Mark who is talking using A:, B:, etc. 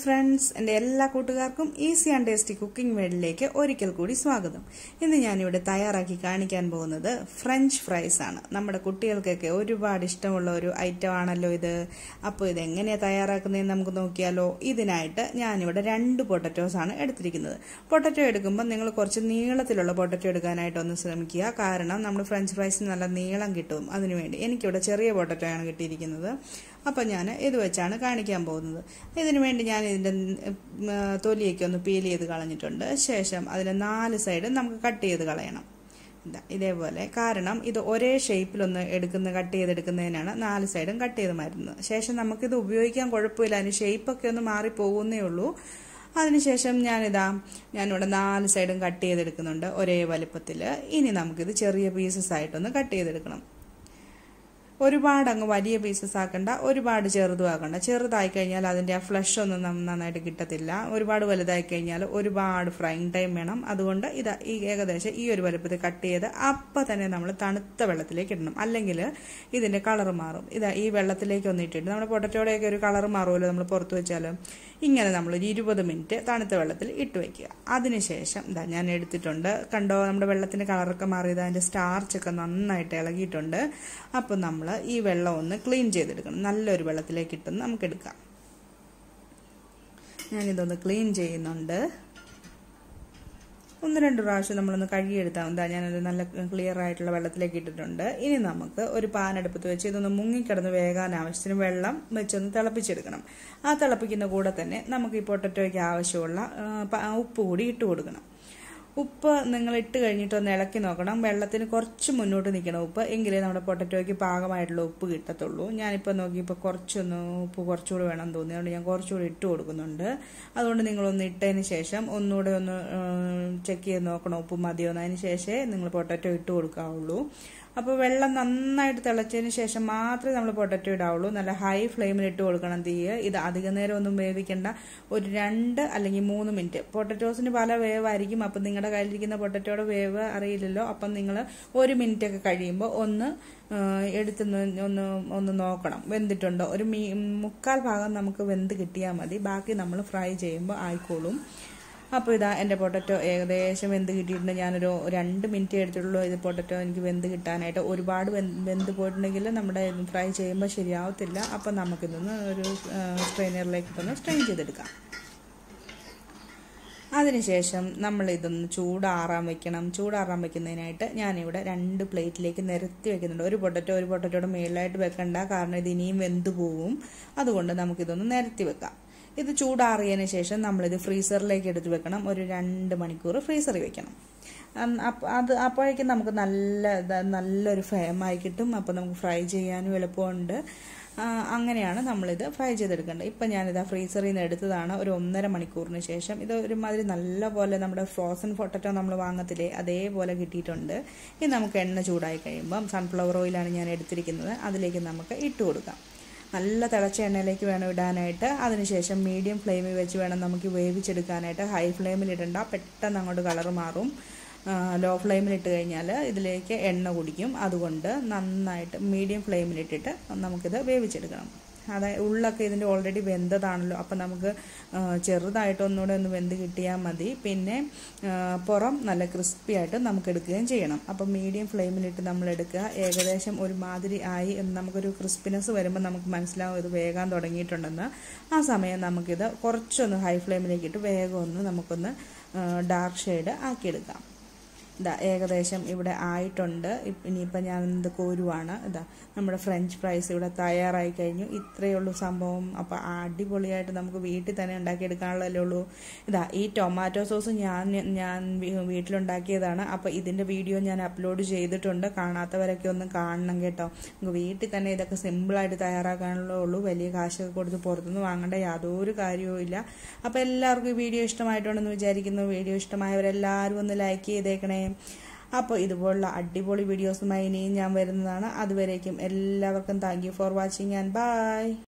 A: Friends, എൻ്റെ എല്ലാ കൂട്ടുകാർക്കും ഈസി ആൻഡ് ടേസ്റ്റി കുക്കിംഗ് വേൾഡിലേക്ക് ഒരിക്കൽ കൂടി സ്വാഗതം. ഇന്ന് ഞാനിവിടെ തയ്യാറാക്കി കാണിക്കാൻ പോകുന്നത് ഫ്രഞ്ച് ഫ്രൈസ് ആണ്. നമ്മുടെ കുട്ടികൾക്കൊക്കെ ഒരുപാട് ഇഷ്ടമുള്ള ഒരു ഐറ്റം ആണല്ലോ ഇത്. അപ്പോൾ ഇതെങ്ങനെയാണ് തയ്യാറാക്കുന്നതെന്ന് നമുക്ക് നോക്കിയാലോ. ഇതിനായിട്ട് ഞാനിവിടെ 2 പൊട്ടറ്റോസ് ആണ് എടുത്തിരിക്കുന്നത്. പൊട്ടറ്റോ എടുക്കുമ്പോൾ നിങ്ങൾ കുറച്ച് നീളത്തിലുള്ള പൊട്ടറ്റോ എടുക്കാനായിട്ട് ഒന്ന് ശ്രമിക്കുക. കാരണം നമ്മൾ ഫ്രഞ്ച് ഫ്രൈസിന് നല്ല നീളം കിട്ടും. അതിനുവേണ്ടി എനിക്കിവിടെ ചെറിയ പൊട്ടറ്റോ ആണ് കിട്ടിയിരിക്കുന്നത്. അപ്പം ഞാൻ ഇത് വെച്ചാണ് കാണിക്കാൻ പോകുന്നത്. ഇതിനു വേണ്ടി ഞാൻ ഇതിൻ്റെ തൊലിയൊക്കെ ഒന്ന് പീൽ ചെയ്ത് കളഞ്ഞിട്ടുണ്ട്. ശേഷം അതിന് 4 സൈഡും നമുക്ക് കട്ട് ചെയ്ത് കളയണം. ഇതേപോലെ. കാരണം ഇത് ഒരേ ഷേപ്പിലൊന്ന് കട്ട് ചെയ്തെടുക്കുന്നതിനാണ് 4 സൈഡും കട്ട് ചെയ്ത് മാറ്റുന്നത്. ശേഷം നമുക്കിത് ഉപയോഗിക്കാൻ കുഴപ്പമില്ല, അതിന് ഷേപ്പൊക്കെ ഒന്ന് മാറിപ്പോകുന്നേ ഉള്ളൂ. അതിനുശേഷം ഞാനിവിടെ 4 സൈഡും കട്ട് ചെയ്തെടുക്കുന്നുണ്ട് ഒരേ വലുപ്പത്തിൽ. ഇനി നമുക്കിത് ചെറിയ പീസസ് ആയിട്ടൊന്ന് കട്ട് ചെയ്തെടുക്കണം. ഒരുപാട് അങ്ങ് വലിയ പീസസ് ആക്കണ്ട, ഒരുപാട് ചെറുതും ആക്കണ്ട. ചെറുതായി കഴിഞ്ഞാൽ അതിൻ്റെ ആ ഫ്ലഷ് ഒന്നും നന്നായിട്ട് കിട്ടത്തില്ല. ഒരുപാട് വലുതായി കഴിഞ്ഞാൽ ഒരുപാട് ഫ്രൈങ് ടൈം വേണം. അതുകൊണ്ട് ഏകദേശം ഈ ഒരു വലുപ്പത്തിൽ കട്ട് ചെയ്ത് അപ്പം തന്നെ നമ്മൾ തണുത്ത വെള്ളത്തിലേക്ക് ഇടണം. അല്ലെങ്കിൽ ഇതിൻ്റെ കളർ മാറും. ഈ വെള്ളത്തിലേക്ക് ഒന്ന് ഇട്ടിട്ട് നമ്മുടെ പൊട്ടറ്റോടെയൊക്കെ ഒരു കളർ മാറുമല്ലോ നമ്മൾ പുറത്ത് വെച്ചാൽ. ഇങ്ങനെ നമ്മൾ ഒരു 20 മിനിറ്റ് തണുത്ത വെള്ളത്തിൽ ഇട്ട് വയ്ക്കുക. അതിനുശേഷം ഞാൻ എടുത്തിട്ടുണ്ട്. കണ്ടോ, നമ്മുടെ വെള്ളത്തിൻ്റെ കളറൊക്കെ മാറിയത്, അതിൻ്റെ സ്റ്റാർച്ചൊക്കെ നന്നായിട്ട് ഇളകിയിട്ടുണ്ട്. അപ്പം നമ്മൾ ഈ വെള്ളം ഒന്ന് ക്ലീൻ ചെയ്തെടുക്കണം. നല്ലൊരു വെള്ളത്തിലേക്ക് ഇട്ടൊന്ന് നമുക്ക് എടുക്കാം. ഞാനിതൊന്ന് ക്ലീൻ ചെയ്യുന്നുണ്ട്. 1-2 പ്രാവശ്യം നമ്മളൊന്ന് കഴുകിയെടുത്താൽ ഞാനൊരു നല്ല ക്ലിയർ ആയിട്ടുള്ള വെള്ളത്തിലേക്ക് ഇട്ടിട്ടുണ്ട്. ഇനി നമുക്ക് ഒരു പാൻ അടുപ്പത്ത് വെച്ച് ഇതൊന്ന് മുങ്ങിക്കിടന്ന് വേകാൻ ആവശ്യത്തിന് വെള്ളം വെച്ചൊന്ന് തിളപ്പിച്ചെടുക്കണം. ആ തിളപ്പിക്കുന്ന കൂടെ തന്നെ നമുക്ക് ഈ പൊട്ടറ്റോയ്ക്ക് ആവശ്യമുള്ള ഉപ്പ് കൂടി ഇട്ട് കൊടുക്കണം. ഉപ്പ് നിങ്ങൾ ഇട്ട് കഴിഞ്ഞിട്ട് ഒന്ന് ഇളക്കി നോക്കണം. വെള്ളത്തിന് കുറച്ച് മുന്നോട്ട് നിൽക്കണം ഉപ്പ്, എങ്കിലേ നമ്മുടെ പൊട്ടറ്റോയ്ക്ക് പാകമായിട്ടുള്ള ഉപ്പ് കിട്ടത്തുള്ളൂ. ഞാനിപ്പോൾ നോക്കിയപ്പോൾ ഉപ്പ് കുറച്ചുകൂടി വേണം തോന്നി, അതുകൊണ്ട് ഞാൻ കുറച്ചുകൂടി ഇട്ട് കൊടുക്കുന്നുണ്ട്. അതുകൊണ്ട് നിങ്ങളൊന്ന് ഇട്ടതിന് ശേഷം ഒന്നുകൂടെ ഒന്ന് ചെക്ക് ചെയ്ത് നോക്കണം ഉപ്പ് മതിയോന്ന്. അതിന് ശേഷമേ നിങ്ങൾ പൊട്ടറ്റോ ഇട്ട് കൊടുക്കാവുള്ളൂ. അപ്പോൾ വെള്ളം നന്നായിട്ട് തിളച്ചതിന് ശേഷം മാത്രമേ നമ്മൾ പൊട്ടറ്റോ ഇടാവുള്ളൂ. നല്ല ഹൈ ഫ്ലെയിമിൽ ഇട്ട് കൊടുക്കണം തീയ്. ഇത് അധിക നേരം ഒന്നും വേവിക്കേണ്ട. ഒരു 2 അല്ലെങ്കിൽ 3 മിനിറ്റ്. പൊട്ടറ്റോസിന് പല വേവായിരിക്കും. അപ്പം നിങ്ങളുടെ കയ്യിലിരിക്കുന്ന പൊട്ടറ്റോയുടെ വേവ് അറിയില്ലല്ലോ. അപ്പം നിങ്ങൾ 1 മിനിറ്റ് ഒക്കെ കഴിയുമ്പോൾ ഒന്ന് എടുത്ത് ഒന്ന് നോക്കണം വെന്തിട്ടുണ്ടോ. ഒരു 3/4 ഭാഗം നമുക്ക് വെന്ത് കിട്ടിയാൽ മതി. ബാക്കി നമ്മൾ ഫ്രൈ ചെയ്യുമ്പോൾ ആയിക്കോളും. അപ്പോൾ എൻ്റെ പൊട്ടറ്റോ ഏകദേശം വെന്ത് കിട്ടിയിട്ടുണ്ട്. ഞാനൊരു 2 മിനിറ്റ് എടുത്തിട്ടുള്ളൂ ഇത് പൊട്ടറ്റോ എനിക്ക് വെന്ത് കിട്ടാനായിട്ട്. ഒരുപാട് വെന്ത് പോയിട്ടുണ്ടെങ്കിൽ നമ്മുടെ ഫ്രൈ ചെയ്യുമ്പോൾ ശരിയാവത്തില്ല. അപ്പം നമുക്കിതൊന്ന് ഒരു സ്ട്രെയിനറിലേക്ക് സ്ട്രെയിൻ ചെയ്തെടുക്കാം. അതിനുശേഷം നമ്മൾ ഇതൊന്ന് ചൂടാറാൻ വെക്കണം. ചൂടാറാൻ വെക്കുന്നതിനായിട്ട് ഞാനിവിടെ 2 പ്ലേറ്റിലേക്ക് നിരത്തി വെക്കുന്നുണ്ട്. ഒരു പൊട്ടറ്റോയുടെ മേളിലായിട്ട് വെക്കണ്ട, കാരണം ഇത് ഇനിയും വെന്ത് പോവും. അതുകൊണ്ട് നമുക്കിതൊന്ന് നിരത്തി വെക്കാം. ഇത് ചൂടാറിയതിന് ശേഷം നമ്മളിത് ഫ്രീസറിലേക്ക് എടുത്ത് വെക്കണം. ഒരു 2 മണിക്കൂർ ഫ്രീസറിൽ വെക്കണം. അപ്പോഴേക്കും നമുക്ക് നല്ലൊരു ഫേമായി കിട്ടും. അപ്പോൾ നമുക്ക് ഫ്രൈ ചെയ്യാനും എളുപ്പമുണ്ട്. അങ്ങനെയാണ് നമ്മളിത് ഫ്രൈ ചെയ്തെടുക്കേണ്ടത്. ഇപ്പം ഞാനിത് ഫ്രീസറിൽ നിന്ന് എടുത്തതാണ്. ഒരു 1.5 മണിക്കൂറിന് ശേഷം ഇത് ഒരുമാതിരി നല്ലപോലെ നമ്മുടെ ഫ്രോസൺ പൊട്ടറ്റോ നമ്മൾ വാങ്ങത്തില്ലേ, അതേപോലെ കിട്ടിയിട്ടുണ്ട്. ഇത് നമുക്ക് എണ്ണ ചൂടായി കഴിയുമ്പം സൺഫ്ലവർ ഓയിലാണ് ഞാൻ എടുത്തിരിക്കുന്നത്. അതിലേക്ക് നമുക്ക് ഇട്ട് കൊടുക്കാം. നല്ല തിളച്ച എണ്ണയിലേക്ക് വേണം ഇടാനായിട്ട്. അതിനുശേഷം മീഡിയം ഫ്ലെയിമിൽ വെച്ച് വേണം നമുക്ക് വേവിച്ചെടുക്കാനായിട്ട്. ഹൈ ഫ്ലെയിമിൽ ഇടണ്ട, പെട്ടെന്ന് അങ്ങോട്ട് കളർ മാറും. ലോ ഫ്ലെയിമിൽ ഇട്ട് കഴിഞ്ഞാൽ ഇതിലേക്ക് എണ്ണ കുടിക്കും. അതുകൊണ്ട് നന്നായിട്ട് മീഡിയം ഫ്ലെയിമിലിട്ടിട്ട് നമുക്കിത് വേവിച്ചെടുക്കണം. അതായത് ഉള്ളൊക്കെ ഇതിൻ്റെ ഓൾറെഡി വെന്തതാണല്ലോ. അപ്പം നമുക്ക് ചെറുതായിട്ട് ഒന്നുകൂടെ ഒന്ന് വെന്ത് കിട്ടിയാൽ മതി. പിന്നെ പുറം നല്ല ക്രിസ്പി ആയിട്ട് നമുക്ക് എടുക്കുകയും ചെയ്യണം. അപ്പം മീഡിയം ഫ്ലെയിമിലിട്ട് നമ്മൾ എടുക്കുക. ഏകദേശം ഒരുമാതിരി ആയി നമുക്കൊരു ക്രിസ്പിനെസ് വരുമ്പോൾ നമുക്ക് മനസ്സിലാവും ഇത് വേകാൻ തുടങ്ങിയിട്ടുണ്ടെന്ന്. ആ സമയം നമുക്കിത് കുറച്ചൊന്ന് ഹൈ ഫ്ലെയിമിലേക്ക് ഇട്ട് വേഗം നമുക്കൊന്ന് ഡാർക്ക് ഷെയ്ഡ് ആക്കിയെടുക്കാം. ഏകദേശം ഇവിടെ ആയിട്ടുണ്ട്. ഇനിയിപ്പോൾ ഞാനിത് കോരുവാണ്. നമ്മുടെ ഫ്രഞ്ച് ഫ്രൈസ് ഇവിടെ തയ്യാറായി കഴിഞ്ഞു. ഇത്രയേ ഉള്ളൂ സംഭവം. അപ്പോൾ അടിപൊളിയായിട്ട് നമുക്ക് വീട്ടിൽ തന്നെ ഉണ്ടാക്കിയെടുക്കാനുള്ളതല്ലേ ഉള്ളൂ. ഈ ടൊമാറ്റോ സോസ് ഞാൻ വീട്ടിലുണ്ടാക്കിയതാണ്. അപ്പോൾ ഇതിൻ്റെ വീഡിയോ ഞാൻ അപ്ലോഡ് ചെയ്തിട്ടുണ്ട്. കാണാത്തവരൊക്കെ ഒന്ന് കാണണം കേട്ടോ. നമുക്ക് വീട്ടിൽ തന്നെ ഇതൊക്കെ സിമ്പിളായിട്ട് തയ്യാറാക്കാനുള്ളതേ ഉള്ളൂ. വലിയ കാശൊക്കെ കൊടുത്ത് പുറത്തുനിന്ന് വാങ്ങേണ്ട യാതൊരു കാര്യവും ഇല്ല. അപ്പോൾ എല്ലാവർക്കും ഈ വീഡിയോ ഇഷ്ടമായിട്ടുണ്ടെന്ന് വിചാരിക്കുന്നു. വീഡിയോ ഇഷ്ടമായവരെല്ലാവരും ഒന്ന് ലൈക്ക് ചെയ്തേക്കണേ. അപ്പോൾ ഇതുപോലുള്ള അടിപൊളി വീഡിയോസുമായി ഇനിയും ഞാൻ വരുന്നതാണ്. അതുവരേക്കും എല്ലാവർക്കും thank you for watching and by.